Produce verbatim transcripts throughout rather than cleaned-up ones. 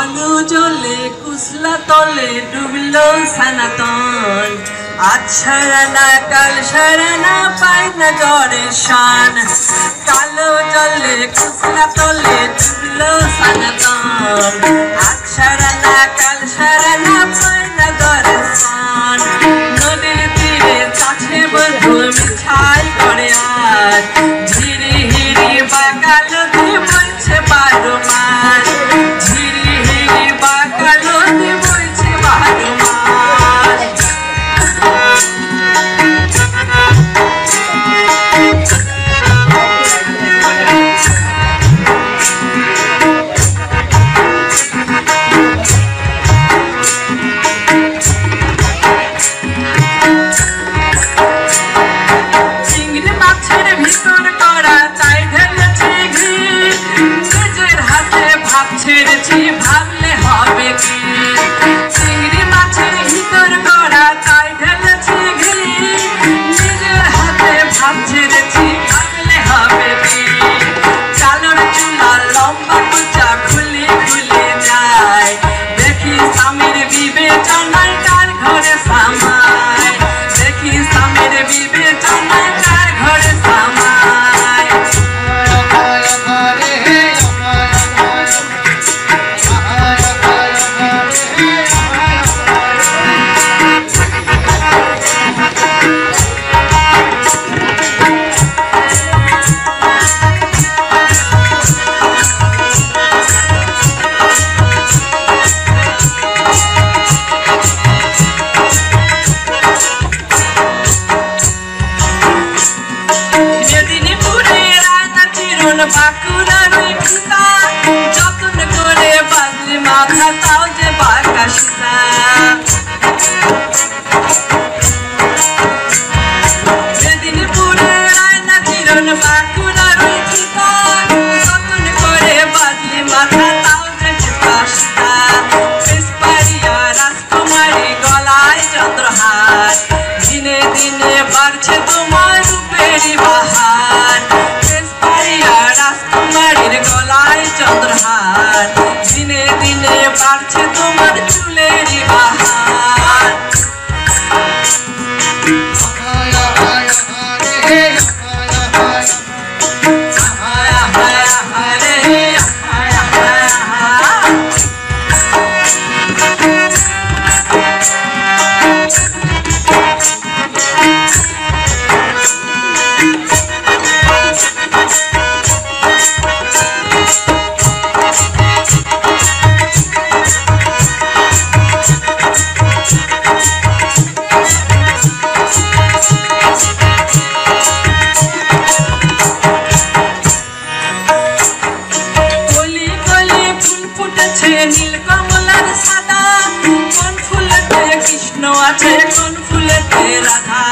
আলো জ্বলে কুসলা তলে ডুবলো সনাতন। আজ সারা না কাল সারা না পায় না জ্বরের শান। কালো জলে কুসলা তলে ডুবলো সনাতন। আজ সারা না কাল সারা না পায় না জ্বরের শান। নদীর তীরে চাছে বধু মিঠাই করে আজ। ঝিরি হিরি বাঁকা নদী বইছে বারো মাস। ঝিরি হিরি বাঁকা নদী বইছে বারো মাস। চিংড়ি মাছের ভিতর করা তাই ঢেলেছি ঘি। নিজের হাতে ভাব ছেড়েছি ভাবলে হবে কি। চিংড়ি মাছের ভিতর করা তাই ঢেলেছি ঘি। নিজের হাতে ভাব ছেড়েছি ভাবলে হবে কি। চালর চুলা লম্বা কুচা খুলে খুলে যায়। দেখি স্বামীর বিবেচনায় কার ঘরে সামায়। দেখি স্বামীর বিবেচনায় কার ঘরে সামায়। মেদিনীপুরের আয়না চিরুন বাঁকুড়ার ওই ফিতা। যতন করে বাঁধলি মাথা তাও যে বাঁকা সীতা। মেদিনীপুরের আয়না চিরুন বাঁকুড়ার ওই ফিতা। যতন করে বাঁধলি মাথা তাও যে বাঁকা সীতা। বেশপাড়িয়া রাজকুমারী গলায় চন্দ্রহার। দিনে দিনে বাড়ছে তোমার রূপেরই বাহার। বেশপাড়িয়া রাজকুমারীর গলায় চন্দ্রহার। দিনে দিনে বাড়ছে তোমার চুলেরই বাহার। আহায় আহায় আহায় রে, আহায় আহায় আহায়। কলি কলি ফুল ফুটেছে নীল কমলার সাদা। কোন ফুলেতে কৃষ্ণ আছে কোন ফুলেতে রাধা।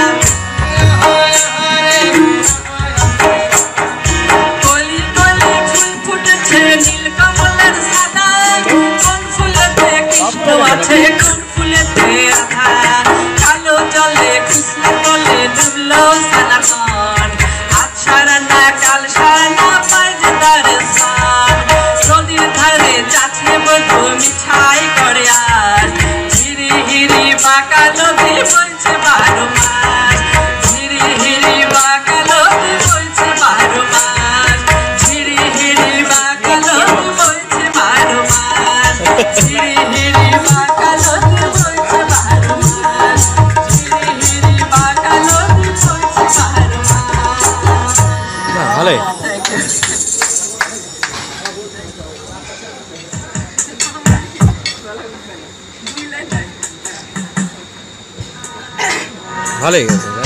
কলি কলি ফুল ফুটেছে নীল কমলার সাদা। কোন ফুলেতে কৃষ্ণ আছে কোন ফুলেতে রাধা। কালো জলে কুসলা তলে ডুবলো সনাতন। আজ সারা না কাল সারা না পায় যে তারের শান। নদীর ধারে যাচ্ছে বধু মিঠাই করে আজ। হিরি হিরি বাঁকা নদী বইছে বারো মাস। হিরি হিরি বাঁকা নদী বইছে বারো মাস। হিরি হিরি বাঁকা নদী বইছে বারো মাস। হিরি হিরি বাঁকা নদী বইছে বারো মাস। হিরি হিরি বাঁকা নদী বইছে বারো মাস। ভালোই ভালোই গেছে।